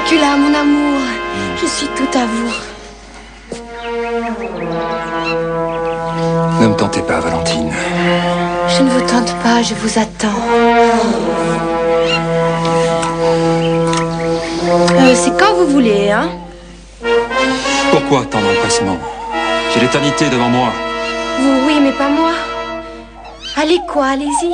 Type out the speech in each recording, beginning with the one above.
Dracula, mon amour, je suis tout à vous. Ne me tentez pas, Valentine. Je ne vous tente pas, je vous attends. C'est quand vous voulez, hein? Pourquoi tant d'empressement? J'ai l'éternité devant moi. Vous, oui, mais pas moi. Allez quoi, allez-y.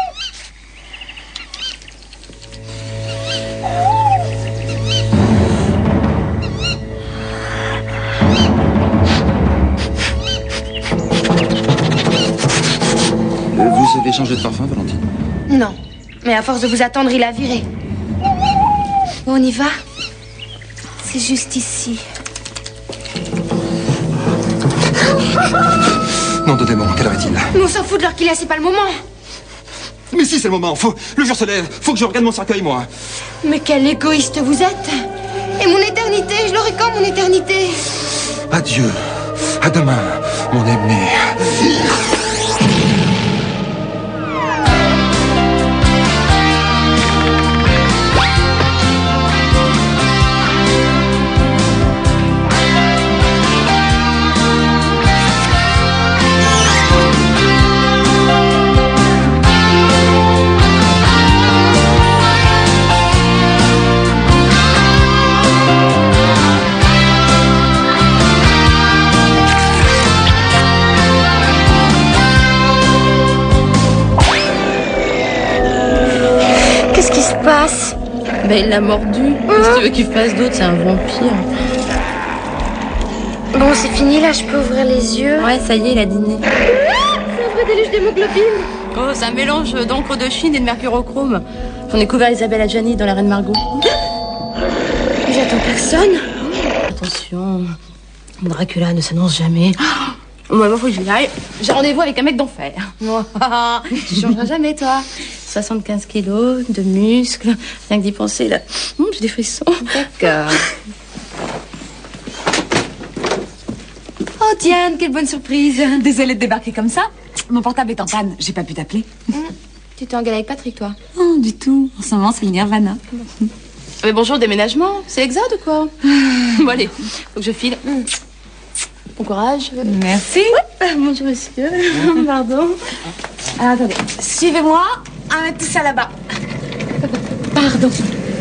Vous avez changé de parfum, Valentine? Non, mais à force de vous attendre, il a viré. Bon, on y va? C'est juste ici. Nom de démon, quelle heure est-il? Mais on s'en fout de l'heure qu'il est, c'est pas le moment. Mais si, c'est le moment. Le jour se lève. Faut que je regarde mon cercueil, moi. Mais quel égoïste vous êtes. Et mon éternité, je l'aurai quand, mon éternité? Adieu. À demain, mon aimé. Ben, il l'a mordu. Qu'est-ce que tu veux qu'il fasse d'autre? C'est un vampire. Bon, c'est fini, là, je peux ouvrir les yeux. Ouais, ça y est, il a dîné. C'est un vrai déluge d'hémoglobine. Oh, c'est un mélange d'encre de Chine et de mercurochrome. J'en ai couvert Isabelle Adjani dans La Reine Margot. J'attends personne. Attention, Dracula ne s'annonce jamais. Moi, faut que je aille. J'ai rendez-vous avec un mec d'enfer. Tu changeras jamais, toi. 75 kilos de muscles. Rien que d'y penser, là. J'ai des frissons. D'accord. Oh, Diane, quelle bonne surprise. Désolée de débarquer comme ça. Mon portable est en panne. J'ai pas pu t'appeler. Tu t'es engueulée avec Patrick, toi? Non, du tout. En ce moment, c'est le Nirvana. Mais bonjour, déménagement. C'est exact ou quoi? Bon, allez, faut que je file. Bon courage. Merci. Bonjour, monsieur. Pardon. Alors, attendez. Suivez-moi. On va tout ça là-bas. Pardon.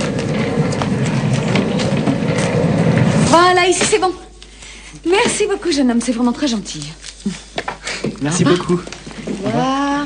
Voilà, ici, c'est bon. Merci beaucoup, jeune homme. C'est vraiment très gentil. Merci beaucoup. Voilà.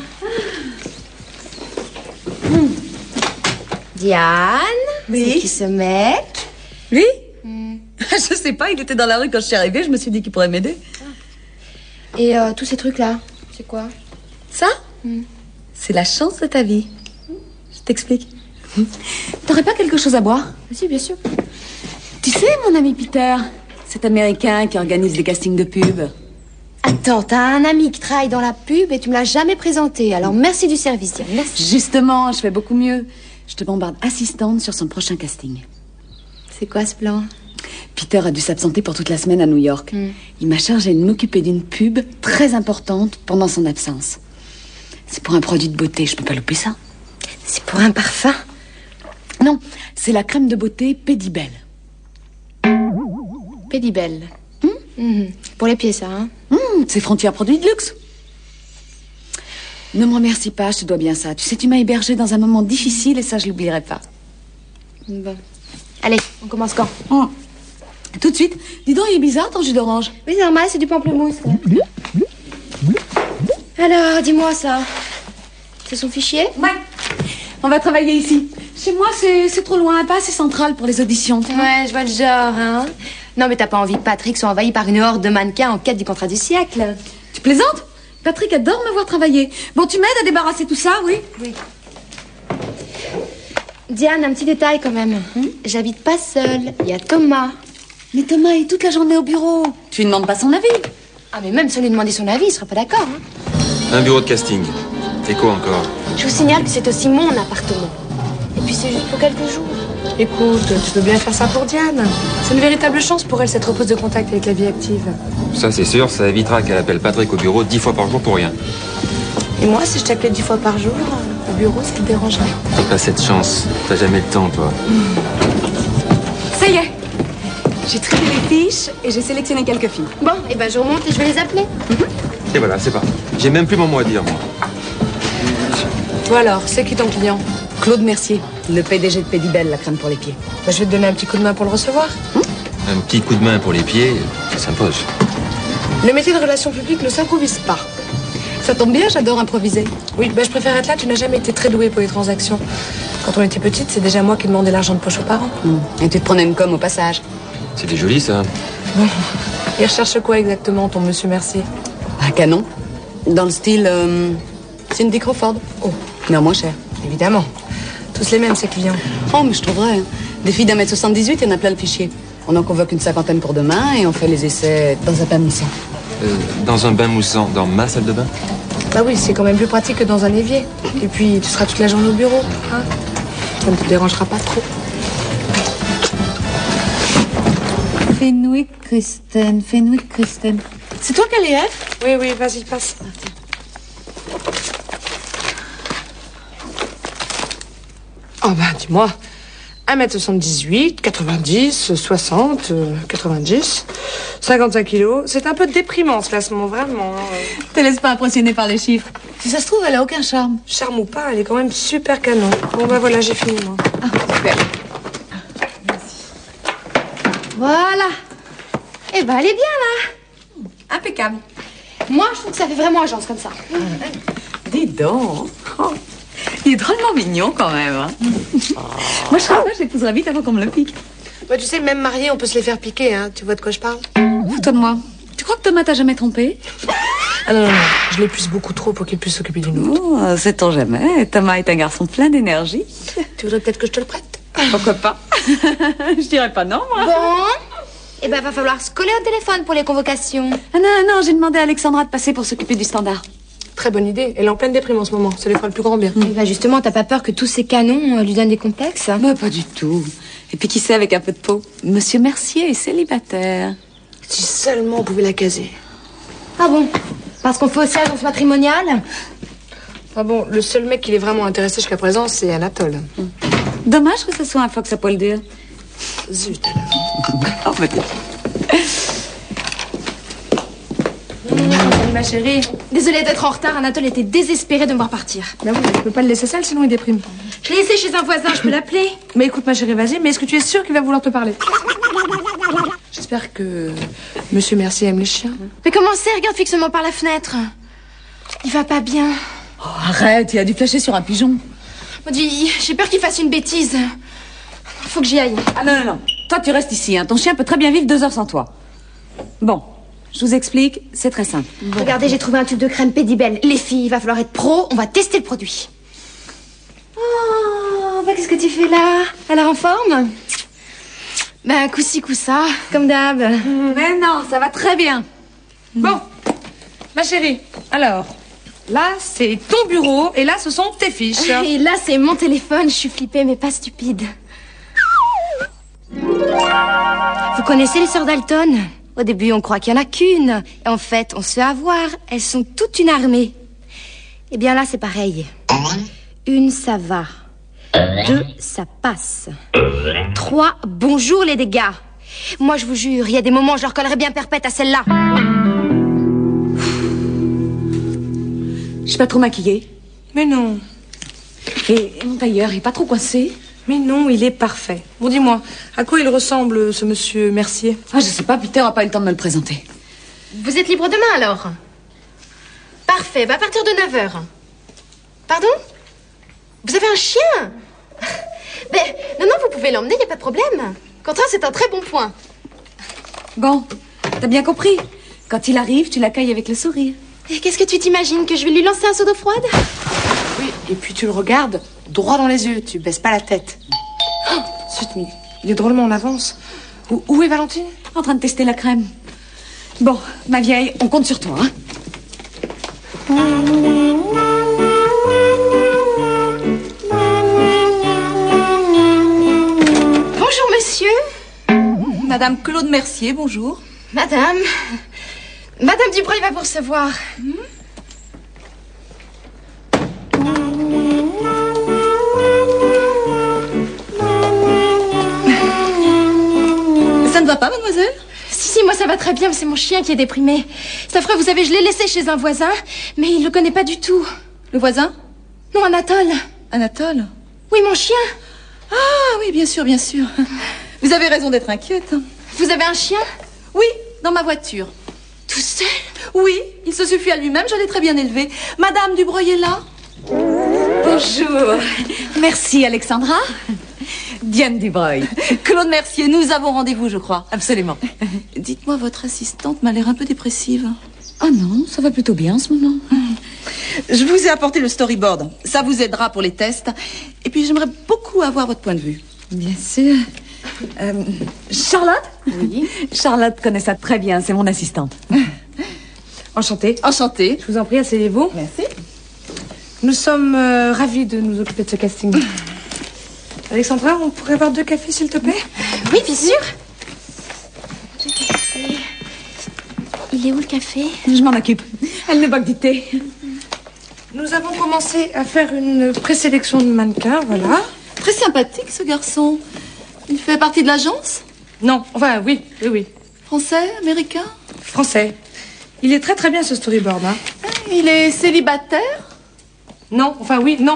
Diane? Oui? C'est qui ce mec? Lui? Je sais pas, il était dans la rue quand je suis arrivée. Je me suis dit qu'il pourrait m'aider. Et tous ces trucs-là, c'est quoi? Ça? C'est la chance de ta vie. Je t'explique. T'aurais pas quelque chose à boire? Si, bien sûr. Tu sais, mon ami Peter, cet Américain qui organise des castings de pub. Attends, t'as un ami qui travaille dans la pub et tu me l'as jamais présenté. Alors merci du service, Diane. Merci. Justement, je fais beaucoup mieux. Je te bombarde assistante sur son prochain casting. C'est quoi ce plan? Peter a dû s'absenter pour toute la semaine à New York. Il m'a chargé de m'occuper d'une pub très importante pendant son absence. C'est pour un produit de beauté, je peux pas louper ça. C'est pour un parfum? Non, c'est la crème de beauté Pédibelle. Pédibelle. Pour les pieds, ça, hein? C'est Frontière Produits de luxe. Ne me remercie pas, je te dois bien ça. Tu sais, tu m'as hébergée dans un moment difficile et ça, je l'oublierai pas. Bon. Allez, on commence quand? Tout de suite. Dis donc, il est bizarre ton jus d'orange. Oui, c'est normal, c'est du pamplemousse. Alors, dis-moi ça. C'est son fichier? Ouais. On va travailler ici. Chez moi, c'est trop loin, pas assez central pour les auditions. Ouais, je vois le genre, hein. Non, mais t'as pas envie que Patrick soit envahi par une horde de mannequins en quête du contrat du siècle? Tu plaisantes? Patrick adore me voir travailler. Bon, tu m'aides à débarrasser tout ça, oui? Oui. Diane, un petit détail quand même. J'habite pas seule, il y a Thomas. Mais Thomas est toute la journée au bureau. Tu lui demandes pas son avis? Ah, mais même sans lui demander son avis, il sera pas d'accord, hein. Un bureau de casting. Et quoi encore? Je vous signale que c'est aussi mon appartement. Et puis c'est juste pour quelques jours. Écoute, tu peux bien faire ça pour Diane. C'est une véritable chance pour elle, cette repose de contact avec la vie active. Ça, c'est sûr, ça évitera qu'elle appelle Patrick au bureau 10 fois par jour pour rien. Et moi, si je t'appelais 10 fois par jour, au bureau, ce qui te dérangerait? T'as pas cette chance. T'as jamais le temps, toi. Ça y est. J'ai trié les fiches et j'ai sélectionné quelques filles. Bon, et ben je remonte et je vais les appeler. Et voilà, c'est parti. J'ai même plus mon mot à dire, moi. Toi alors, c'est qui ton client? Claude Mercier, le PDG de Pédibel, la crème pour les pieds. Bah, je vais te donner un petit coup de main pour le recevoir. Un petit coup de main pour les pieds, ça s'impose. Le métier de relations publiques ne s'improvise pas. Ça tombe bien, j'adore improviser. Oui, bah, je préfère être là, tu n'as jamais été très douée pour les transactions. Quand on était petite, c'est déjà moi qui demandais l'argent de poche aux parents. Et tu te prenais une com au passage. C'était joli, ça. Il recherche quoi exactement, ton monsieur Mercier? Un canon. Dans le style Cindy Crawford. Oh, Mais en moins cher. évidemment. Tous les mêmes, ces clients. Oh, mais je trouverais. Hein. Des filles d'1m78, il y en a plein le fichier. On en convoque une 50aine pour demain et on fait les essais dans un bain moussant. Dans un bain moussant, dans ma salle de bain? Bah oui, c'est quand même plus pratique que dans un évier. Et puis, tu seras toute la journée au bureau. Hein, ça ne te dérangera pas trop. Fenwick Kristen. C'est toi qui as les F? Oui, oui, vas-y, passe. Oh bah, dis-moi. 1m78, 90, 60, 90, 55 kilos. C'est un peu déprimant, ce classement, vraiment. Te laisse pas impressionner par les chiffres. Si ça se trouve, elle a aucun charme. Charme ou pas, elle est quand même super canon. Bon, bah voilà, j'ai fini, moi. Super. Voilà. Eh ben, elle est bien, là. Impeccable. Moi, je trouve que ça fait vraiment agence comme ça. Dis donc. Oh, il est drôlement mignon quand même. Hein. Moi, je crois que je l'épouserais vite avant qu'on me le pique. Bah, tu sais, même mariés, on peut se les faire piquer, hein. Tu vois de quoi je parle? Fous-toi de moi. Tu crois que Thomas t'a jamais trompé? Ah non, non, non. Je l'épuise beaucoup trop pour qu'il puisse s'occuper d'une autre. Oh, sait-on jamais. Thomas est un garçon plein d'énergie. Tu voudrais peut-être que je te le prête? Pourquoi pas? Je dirais pas non, moi. Bon. Eh ben, va falloir se coller au téléphone pour les convocations. Ah non, j'ai demandé à Alexandra de passer pour s'occuper du standard. Très bonne idée. Elle est en pleine déprime en ce moment. Ça lui fera le plus grand bien. Eh ben, justement, t'as pas peur que tous ces canons lui donnent des complexes? Bah, pas du tout. Et puis qui sait, avec un peu de peau, Monsieur Mercier est célibataire. Si seulement on pouvait la caser. Ah bon? Parce qu'on fait aussi agence matrimoniale? Ah bon, le seul mec qui l'est vraiment intéressé jusqu'à présent, c'est Anatole. Dommage que ce soit un fox à poil dur. Zut alors. Oh, bah, Salut ma chérie. Désolée d'être en retard, Anatole était désespéré de me voir partir. Ben oui, je peux pas le laisser seul, sinon il déprime. Je l'ai laissé chez un voisin, je peux l'appeler? Mais écoute ma chérie, vas-y, mais est-ce que tu es sûre qu'il va vouloir te parler? J'espère que Monsieur Mercier aime les chiens. Mais comment c'est? Regarde fixement par la fenêtre. Il va pas bien. oh, arrête, il a dû flasher sur un pigeon. Mon Dieu, j'ai peur qu'il fasse une bêtise. Faut que j'y aille. Ah non. Toi, tu restes ici, hein. Ton chien peut très bien vivre 2 heures sans toi. Bon, je vous explique, c'est très simple. Regardez, j'ai trouvé un tube de crème Pédibel. Les filles, il va falloir être pro, on va tester le produit. Oh, bah qu'est-ce que tu fais là? Elle est en forme? Ben, coup-ci, coup-ça, comme d'hab. Mais non, ça va très bien. Bon, ma chérie, alors, là c'est ton bureau et là ce sont tes fiches. Et là, c'est mon téléphone, je suis flippée, mais pas stupide. Vous connaissez les sœurs Dalton? Au début, on croit qu'il y en a qu'une. Et en fait, on se fait avoir. Elles sont toute une armée. Eh bien là, c'est pareil. 1, ça va. 2, ça passe. 3, bonjour les dégâts. Moi, je vous jure, il y a des moments, je leur collerais bien perpète à celle-là. Je suis pas trop maquillée. Mais non, Et mon tailleur, il est pas trop coincé. mais non, il est parfait. Bon, dis-moi, à quoi il ressemble ce monsieur Mercier? Ah, je sais pas, Peter a pas eu le temps de me le présenter. Vous êtes libre demain, alors? Parfait, bah à partir de 9h. Pardon? Vous avez un chien? Mais, non, vous pouvez l'emmener, y a pas de problème. Contraire, c'est un très bon point. Bon, t'as bien compris. Quand il arrive, tu l'accueilles avec le sourire. Et qu'est-ce que tu t'imagines? Que je vais lui lancer un seau d'eau froide? Oui, et puis tu le regardes droit dans les yeux, tu baisses pas la tête. Oh, zut, mais il est drôlement en avance. Où est Valentine? En train de tester la crème. Bon, ma vieille, on compte sur toi, hein. Bonjour, monsieur. Madame Claude Mercier, bonjour. Madame Dubreuil va vous recevoir. va pas, mademoiselle? Si, moi ça va très bien, mais c'est mon chien qui est déprimé. C'est affreux, vous savez, je l'ai laissé chez un voisin, mais il le connaît pas du tout. Le voisin? Non, Anatole. Anatole? Oui, mon chien. Ah oui, bien sûr, bien sûr. Vous avez raison d'être inquiète. Vous avez un chien? Oui, dans ma voiture. Tout seul? Oui, il se suffit à lui-même, je l'ai très bien élevé. Madame Dubreuil est là? Bonjour. Merci, Alexandra. Diane Dubreuil. Claude Mercier, nous avons rendez-vous, je crois. Absolument. Dites-moi, votre assistante m'a l'air un peu dépressive. Ah non, ça va plutôt bien en ce moment. Je vous ai apporté le storyboard. Ça vous aidera pour les tests. Et puis, j'aimerais beaucoup avoir votre point de vue. Bien sûr. Charlotte? Oui. Charlotte connaît ça très bien, c'est mon assistante. Enchantée. Enchantée. Je vous en prie, asseyez-vous. Merci. Nous sommes ravis de nous occuper de ce casting. Alexandra, on pourrait avoir 2 cafés, s'il te plaît? Oui, bien sûr. Il est où le café? Je m'en occupe. Elle ne boit que du thé. Nous avons commencé à faire une présélection de mannequins, voilà. Très sympathique, ce garçon. Il fait partie de l'agence? Non, enfin, oui. Français, américain? Français. Il est très très bien, ce storyboard, hein. Il est célibataire? Non, enfin, oui, non.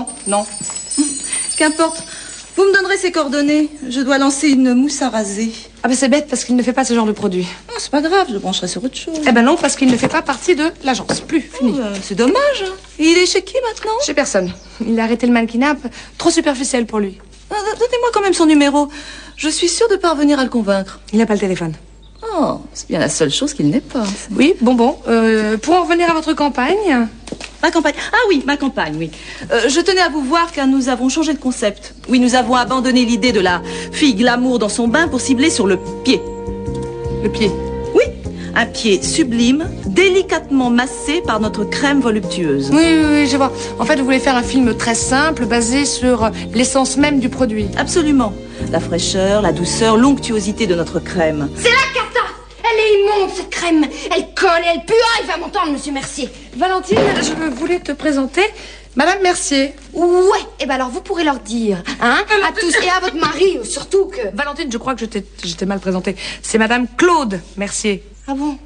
Qu'importe. Vous me donnerez ses coordonnées. Je dois lancer une mousse à raser. Ah ben c'est bête, parce qu'il ne fait pas ce genre de produit. Oh, c'est pas grave, je brancherai sur autre chose. Eh ben non, parce qu'il ne fait pas partie de l'agence. Plus, fini. C'est dommage. Et il est chez qui maintenant? Chez personne. Il a arrêté le mannequinat, trop superficiel pour lui. Donnez-moi quand même son numéro. Je suis sûre de parvenir à le convaincre. Il n'a pas le téléphone. Oh, c'est bien la seule chose qu'il n'est pas. Oui, bon. Pour en revenir à votre campagne... Ma campagne. Ah oui, ma campagne, oui. Je tenais à vous voir car nous avons changé de concept. Oui, nous avons abandonné l'idée de la fille glamour dans son bain pour cibler sur le pied. Le pied. Oui, un pied sublime, délicatement massé par notre crème voluptueuse. Oui, je vois. En fait, vous voulez faire un film très simple, basé sur l'essence même du produit. Absolument. La fraîcheur, la douceur, l'onctuosité de notre crème. C'est la cata! Elle est immonde, cette crème. Elle colle et elle pue. Ah, il va m'entendre, monsieur Mercier. Valentine, je voulais te présenter Madame Mercier. Ouais, et ben alors vous pourrez leur dire, hein, à tous et à votre mari, surtout que... Valentine, je crois que j'étais mal présentée. C'est Madame Claude Mercier. Ah bon?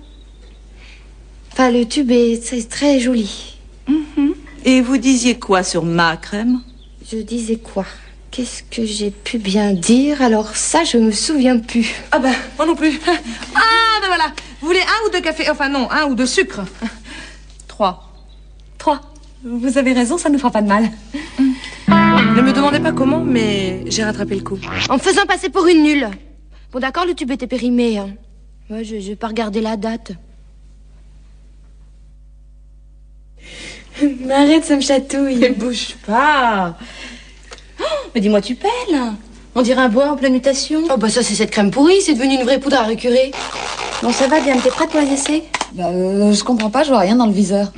Enfin, le tube c'est très joli. Et vous disiez quoi sur ma crème? Je disais quoi? Qu'est-ce que j'ai pu bien dire? Alors ça, je me souviens plus. Ah ben, moi non plus. Ah ben voilà. Vous voulez 1 ou 2 cafés? Enfin non, 1 ou 2 sucres. 3. 3. Vous avez raison, ça ne nous fera pas de mal. Ne me demandez pas comment, mais j'ai rattrapé le coup. En me faisant passer pour une nulle. Bon d'accord, le tube était périmé. Hein. Ouais, je vais pas regarder la date. Mais arrête, ça me chatouille. Ne bouge pas. Mais dis-moi, tu pèles. On dirait un bois en pleine mutation. Oh bah ça, c'est cette crème pourrie, c'est devenu une vraie poudre à récurer. Bon, ça va, Diane, t'es prête pour les essais? Bah, je comprends pas, je vois rien dans le viseur.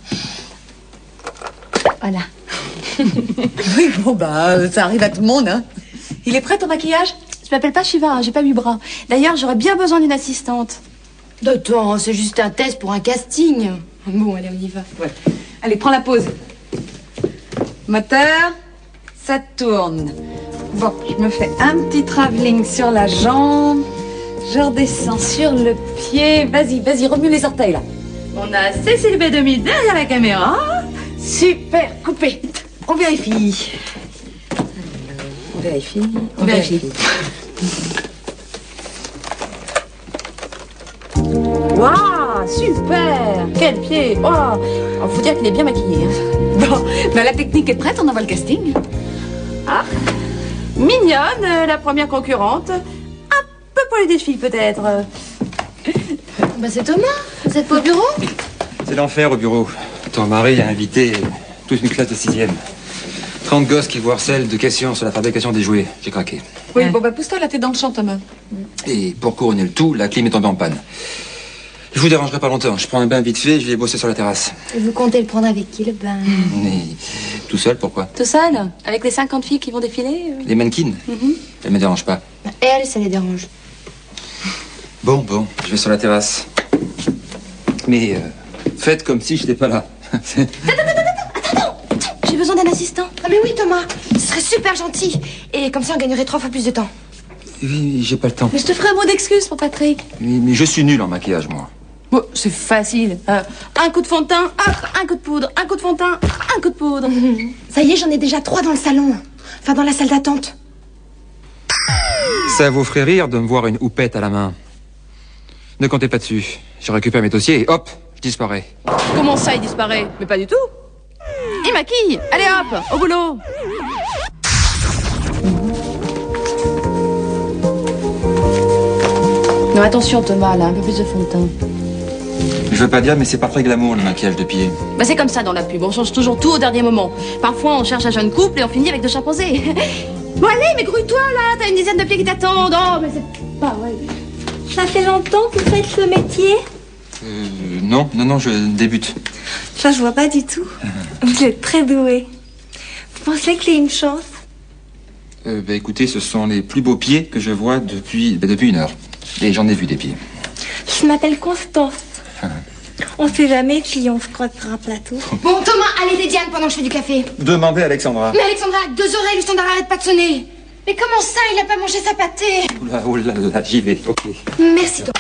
Voilà. Oui, bon, bah, ça arrive à tout le monde, hein. Il est prêt ton maquillage? Je m'appelle pas Shiva, j'ai pas 8 bras. D'ailleurs, j'aurais bien besoin d'une assistante. Attends, c'est juste un test pour un casting. Bon, allez, on y va. Ouais. Allez, prends la pause. Moteur, ça tourne. Bon, je me fais un petit travelling sur la jambe. Je redescends sur le pied. Vas-y, remue les orteils, là. On a Cécile B2000 derrière la caméra. Super, coupé. On vérifie. On vérifie. Waouh, super! Quel pied! Oh, faut dire qu'il est bien maquillé. Hein. Bon, ben la technique est prête, on envoie le casting. Ah, mignonne, la première concurrente. Un peu pour les défis, peut-être. Bah c'est Thomas, vous êtes pas au bureau? C'est l'enfer au bureau. Ton mari a invité toute une classe de 6e. 30 gosses qui vous harcèlent de questions sur la fabrication des jouets. J'ai craqué. Oui, bon, bah pousse-toi, là, t'es dans le champ, Thomas. Et pour couronner le tout, la clim est tombée en panne. Je vous dérangerai pas longtemps. Je prends un bain vite fait, je vais bosser sur la terrasse. Et vous comptez le prendre avec qui, le bain? Mais tout seul, pourquoi? Tout seul? Avec les 50 filles qui vont défiler? Les mannequins? Elles me dérangent pas. Elle, ça les dérange. Bon, je vais sur la terrasse. Mais faites comme si j'étais pas là. J'ai besoin d'un assistant. Ah mais oui, Thomas, ce serait super gentil. Et comme ça, on gagnerait 3 fois plus de temps. Oui, j'ai pas le temps. Mais je te ferai un mot d'excuse pour Patrick. Mais je suis nul en maquillage, moi. Bon, c'est facile. Un coup de fond de teint, hop, un coup de poudre, un coup de fond de teint, un coup de poudre. Ça y est, j'en ai déjà 3 dans le salon. Enfin, dans la salle d'attente. Ça vous ferait rire de me voir une houppette à la main. Ne comptez pas dessus. Je récupère mes dossiers et hop, je disparais. Comment ça, il disparaît? Mais pas du tout. Il maquille. Allez hop, au boulot. Non, attention Thomas, là, un peu plus de fond de teint. Je veux pas dire, mais c'est pas très glamour le maquillage de pied. Bah c'est comme ça dans la pub, on change toujours tout au dernier moment. Parfois on cherche un jeune couple et on finit avec 2 chimpanzés. Bon allez, mais grouille-toi là, t'as une dizaine de pieds qui t'attendent. Oh, mais c'est pas vrai. Ça fait longtemps que vous faites ce métier? Non, je débute. Ça, je vois pas du tout. Vous êtes très doué. Vous pensez qu'il y a une chance? Écoutez, ce sont les plus beaux pieds que je vois depuis 1 heure. Et j'en ai vu des pieds. Je m'appelle Constance. On sait jamais si on se croise sur un plateau. Bon, Thomas, allez des Diane pendant que je fais du café. Demandez à Alexandra. Mais Alexandra, 2 oreilles, le standard arrête pas de sonner. Mais comment ça, il a pas mangé sa pâtée? Oh là, j'y vais, ok. Merci, Thomas.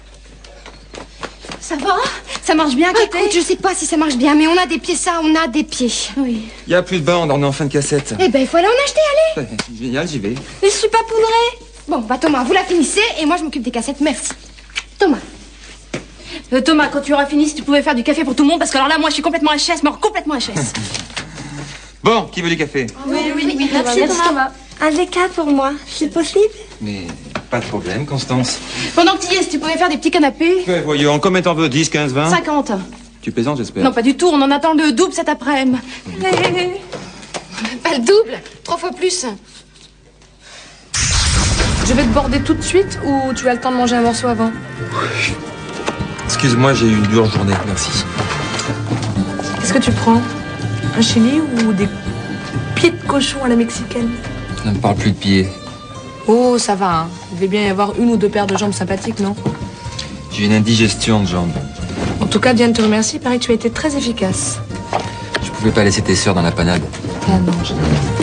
Ça va? Ça marche bien à côté? Écoute, je sais pas si ça marche bien, mais on a des pieds, ça, on a des pieds. Oui. Y a plus de bande, on est en fin de cassette. Eh ben, il faut aller en acheter, allez. Génial, j'y vais. Mais je suis pas poudrée. Bon, bah Thomas, vous la finissez et moi je m'occupe des cassettes, merci. Thomas. Thomas, quand tu auras fini, si tu pouvais faire du café pour tout le monde, parce que alors là, moi je suis complètement HS, mais alors complètement HS. Bon, qui veut du café? Oui. Merci Thomas. Un déca pour moi, c'est possible? Mais pas de problème, Constance. Pendant que tu y es, si tu pouvais faire des petits canapés. Ouais, voyons, combien t'en veux? 10, 15, 20? 50. Tu plaisantes, j'espère? Non, pas du tout, on en attend le double cet après-midi. Pas le double, 3 fois plus. Je vais te border tout de suite ou tu as le temps de manger un morceau avant? Excuse-moi, j'ai eu une dure journée, merci. Qu'est-ce que tu prends? Un chili ou des pieds de cochon à la mexicaine? Ne me parle plus de pieds. Oh, ça va, hein. Il devait bien y avoir 1 ou 2 paires de jambes sympathiques, non? J'ai une indigestion de jambes. En tout cas, Diane te remercie, il paraît que tu as été très efficace. Je pouvais pas laisser tes sœurs dans la panade. Ah non, je...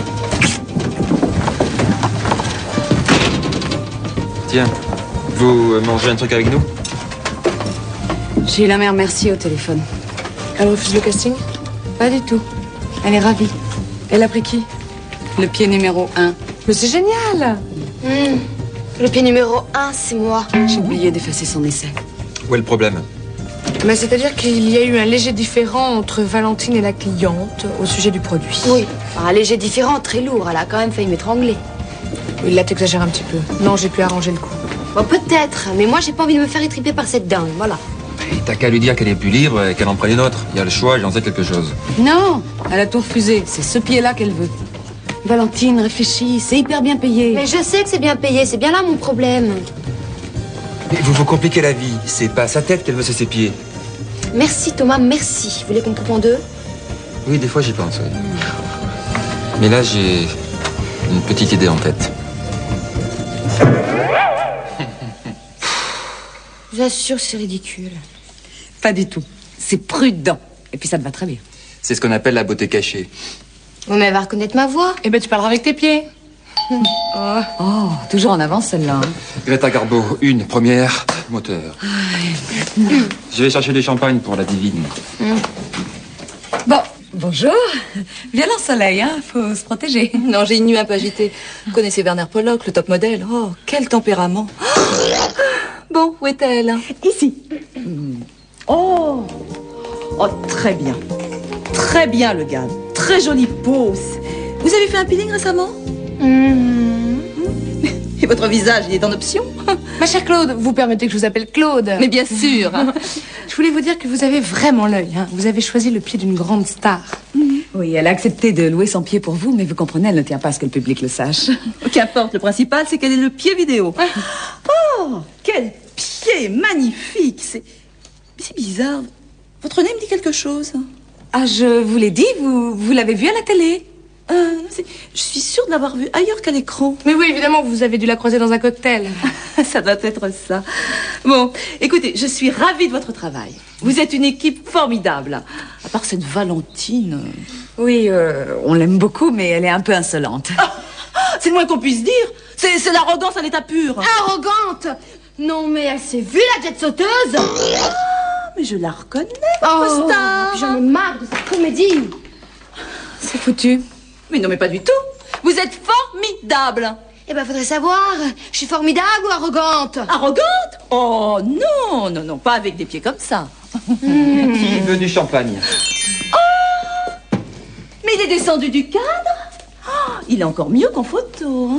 Tiens, vous mangez un truc avec nous? J'ai eu la mère Merci au téléphone. Elle refuse le casting? Pas du tout. Elle est ravie. Elle a pris qui? Le pied numéro 1. Mais c'est génial! Le pied numéro 1, c'est moi. J'ai oublié d'effacer son essai. Où est le problème? Mais c'est-à-dire qu'il y a eu un léger différend entre Valentine et la cliente au sujet du produit. Oui, enfin, un léger différent, très lourd. Elle a quand même failli m'étrangler. Oui, là, t'exagères un petit peu. Non, j'ai pu arranger le coup. Bon, peut-être, mais moi, j'ai pas envie de me faire étriper par cette dingue, voilà. T'as qu'à lui dire qu'elle est plus libre et qu'elle en prenne une autre. Il y a le choix, j'en sais quelque chose. Non, elle a tout refusé. C'est ce pied-là qu'elle veut. Valentine, réfléchis, c'est hyper bien payé. Mais je sais que c'est bien payé, c'est bien là mon problème. Mais vous vous compliquez la vie. C'est pas sa tête qu'elle veut, c'est ses pieds. Merci Thomas, merci. Vous voulez qu'on coupe en 2? Oui, des fois j'y pense, oui. Mais là, j'ai une petite idée en tête. Je vous assure que c'est ridicule. Pas du tout. C'est prudent. Et puis ça te va très bien. C'est ce qu'on appelle la beauté cachée. Oui, mais elle va reconnaître ma voix. Eh ben, tu parleras avec tes pieds. Oh, toujours en avance celle-là. Greta Garbo, une première, moteur. Je vais chercher des champagnes pour la divine. Bon, bonjour. Violent soleil, hein, faut se protéger. Non, j'ai une nuit un peu agitée. Vous connaissez Werner Pollock, le top modèle. Oh, quel tempérament. Bon, où est-elle? Ici. Oh, très bien. Très bien, le gars. Très jolie pose. Vous avez fait un peeling récemment? Et votre visage, il est en option? Ma chère Claude, vous permettez que je vous appelle Claude? Mais bien sûr. Je voulais vous dire que vous avez vraiment l'œil. Hein. Vous avez choisi le pied d'une grande star. Oui, elle a accepté de louer son pied pour vous, mais vous comprenez, elle ne tient pas à ce que le public le sache. Qu'importe, le principal, c'est qu'elle est le pied vidéo. Oh, quel pied magnifique. Mais c'est bizarre. Votre nez me dit quelque chose. Ah, je vous l'ai dit, vous l'avez vu à la télé. Je suis sûre de l'avoir vue ailleurs qu'à l'écran. Mais oui, évidemment, vous avez dû la croiser dans un cocktail. Ça doit être ça. Bon, écoutez, je suis ravie de votre travail. Vous êtes une équipe formidable. À part cette Valentine. Oui, on l'aime beaucoup, mais elle est un peu insolente. C'est le moins qu'on puisse dire. C'est l'arrogance à l'état pur. Arrogante! Non, mais elle s'est vue, la jet sauteuse! Ah, mais je la reconnais, Oh, Costa. j'en ai marre de cette comédie. C'est foutu. Mais non, mais pas du tout. Vous êtes formidable. Eh ben, faudrait savoir, je suis formidable ou arrogante? Arrogante? Oh, non, non, non, pas avec des pieds comme ça. Qui veut du champagne? Mais il est descendu du cadre. Oh, il est encore mieux qu'en photo.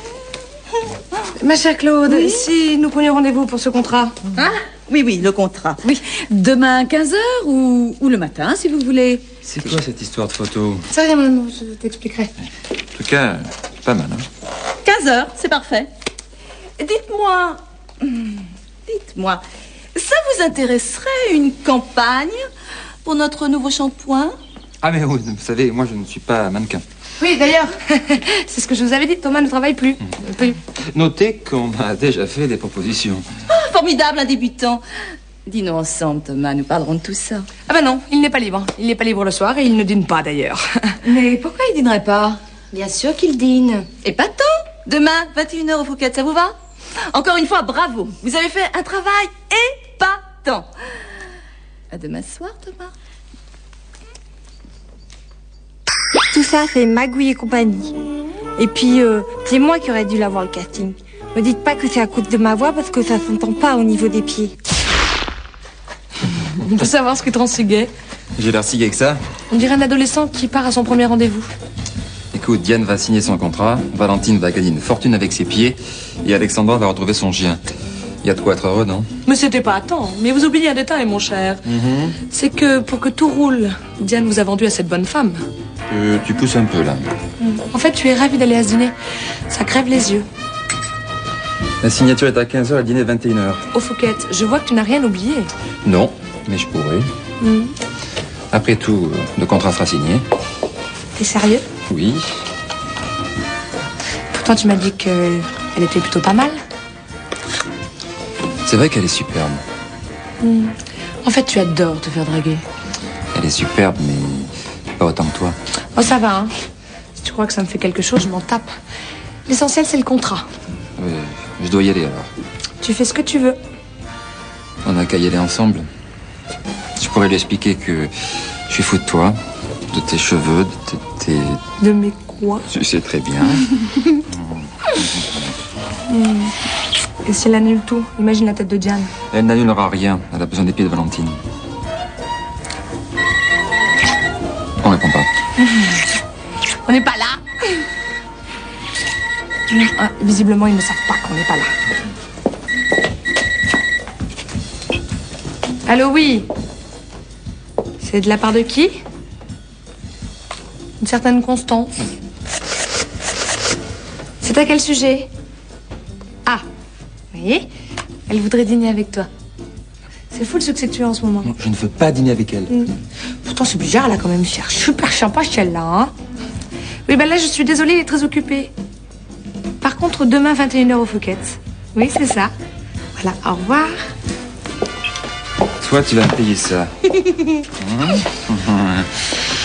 Ma chère Claude, si nous prenions rendez-vous pour ce contrat. Hein? Oui, oui, le contrat. Oui, demain 15h ou le matin, si vous voulez. C'est quoi cette histoire de photo? Ça rien, maman, je t'expliquerai. En tout cas, pas mal, hein? 15h, c'est parfait. Dites-moi, ça vous intéresserait une campagne pour notre nouveau shampoing? Ah mais oui, vous savez, moi je ne suis pas mannequin. Oui, d'ailleurs, c'est ce que je vous avais dit, Thomas ne travaille plus. Plus. Notez qu'on m'a déjà fait des propositions. Ah, formidable, un débutant. Dînons ensemble, Thomas, nous parlerons de tout ça. Ah ben non, il n'est pas libre. Il n'est pas libre le soir et il ne dîne pas d'ailleurs. Mais pourquoi il dînerait pas? Bien sûr qu'il dîne. Épatant. Demain, 21h au Fouquet, ça vous va? Encore une fois, bravo. Vous avez fait un travail épatant. À demain soir, Thomas. Tout ça, c'est Magouille et compagnie. Et puis, c'est moi qui aurais dû l'avoir le casting. Me dites pas que c'est à cause de ma voix parce que ça s'entend pas au niveau des pieds. On peut savoir ce qui te rend si gai. J'ai l'air si gai que ça. On dirait un adolescent qui part à son premier rendez-vous. Écoute, Diane va signer son contrat, Valentine va gagner une fortune avec ses pieds, et Alexandra va retrouver son chien. Il y a de quoi être heureux, non? Mais c'était pas à temps. Mais vous oubliez un détail, mon cher. C'est que pour que tout roule, Diane vous a vendu à cette bonne femme. Tu pousses un peu, là. En fait, tu es ravi d'aller à ce dîner. Ça crève les yeux. La signature est à 15h, le dîner est 21h. Au Fouquet, je vois que tu n'as rien oublié. Non, mais je pourrais. Après tout, le contrat sera signé. T'es sérieux? Oui. Pourtant, tu m'as dit qu'elle était plutôt pas mal. C'est vrai qu'elle est superbe. En fait, tu adores te faire draguer. Elle est superbe, mais pas autant que toi. Oh, ça va, hein. Si tu crois que ça me fait quelque chose, je m'en tape. L'essentiel, c'est le contrat. Je dois y aller, alors. Tu fais ce que tu veux. On n'a qu'à y aller ensemble. Je pourrais lui expliquer que je suis fou de toi, de tes cheveux, de tes... De mes quoi? Tu sais très bien. Et si elle annule tout? Imagine la tête de Diane. Elle n'annulera rien. Elle a besoin des pieds de Valentine. On répond pas. On n'est pas là. Ah, visiblement, ils ne savent pas qu'on n'est pas là. Allô, oui. C'est de la part de qui? Une certaine Constance. C'est à quel sujet? Ah, oui. Elle voudrait dîner avec toi. C'est fou le succès que tu as en ce moment. Non, je ne veux pas dîner avec elle. Pourtant, c'est bizarre, elle a quand même cher super sympa celle-là, hein. Oui, ben là, je suis désolée, elle est très occupée. Par contre, demain, 21h au Fouquet. Oui, c'est ça. Voilà, au revoir. Toi, tu vas me payer ça.